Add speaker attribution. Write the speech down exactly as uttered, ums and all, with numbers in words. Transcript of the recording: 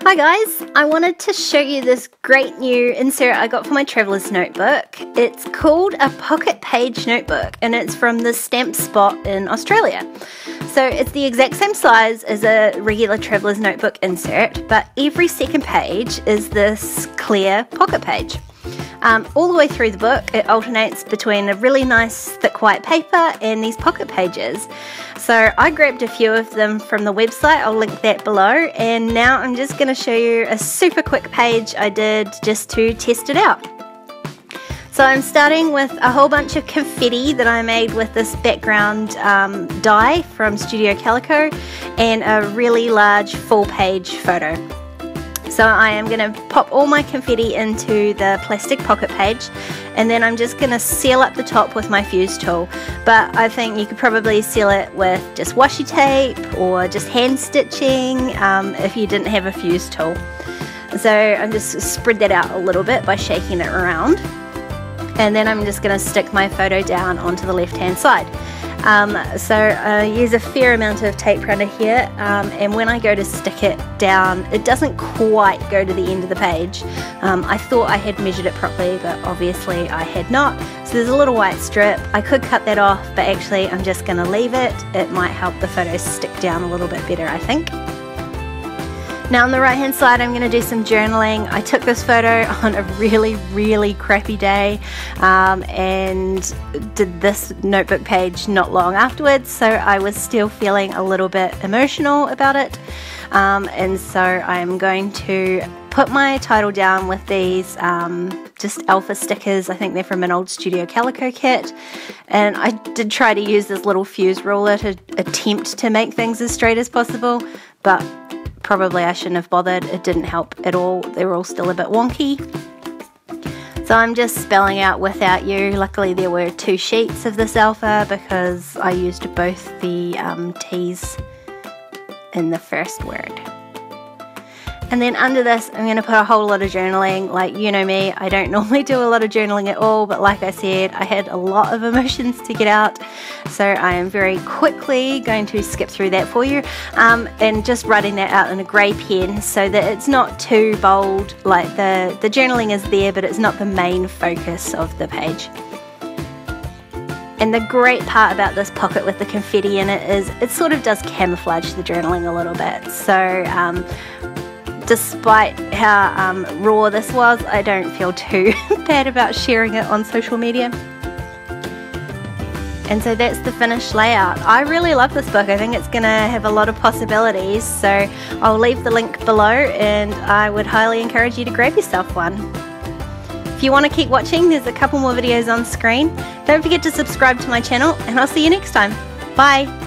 Speaker 1: Hi guys, I wanted to show you this great new insert I got for my traveler's notebook. It's called a pocket page notebook and it's from the Stamp Spot in Australia. So it's the exact same size as a regular traveler's notebook insert, but every second page is this clear pocket page. Um, all the way through the book it alternates between a really nice thick white paper and these pocket pages. So I grabbed a few of them from the website, I'll link that below, and now I'm just going to show you a super quick page I did just to test it out. So I'm starting with a whole bunch of confetti that I made with this background um, die from Studio Calico and a really large full page photo. So I am going to pop all my confetti into the plastic pocket page and then I'm just going to seal up the top with my fuse tool. But I think you could probably seal it with just washi tape or just hand stitching um, if you didn't have a fuse tool. So I'm just spread that out a little bit by shaking it around. And then I'm just going to stick my photo down onto the left hand side. Um, so I use a fair amount of tape runner here, um, and when I go to stick it down it doesn't quite go to the end of the page. Um, I thought I had measured it properly but obviously I had not, so there's a little white strip. I could cut that off but actually I'm just going to leave it. It might help the photo stick down a little bit better, I think. Now on the right hand side I'm going to do some journaling. I took this photo on a really really crappy day um, and did this notebook page not long afterwards, so I was still feeling a little bit emotional about it, um, and so I'm going to put my title down with these um, just alpha stickers. I think they're from an old Studio Calico kit, and I did try to use this little fuse ruler to attempt to make things as straight as possible, but probably I shouldn't have bothered. It didn't help at all. They were all still a bit wonky. So I'm just spelling out without you. Luckily there were two sheets of this alpha because I used both the um, T's in the first word. And then under this I'm going to put a whole lot of journaling. Like, you know me, I don't normally do a lot of journaling at all, but like I said, I had a lot of emotions to get out, so I am very quickly going to skip through that for you, um, and just writing that out in a grey pen so that it's not too bold. Like the, the journaling is there but it's not the main focus of the page. And the great part about this pocket with the confetti in it is it sort of does camouflage the journaling a little bit. So um, despite how um, raw this was, I don't feel too bad about sharing it on social media. And so that's the finished layout. I really love this book. I think it's going to have a lot of possibilities, so I'll leave the link below and I would highly encourage you to grab yourself one. If you want to keep watching, there's a couple more videos on screen. Don't forget to subscribe to my channel and I'll see you next time. Bye!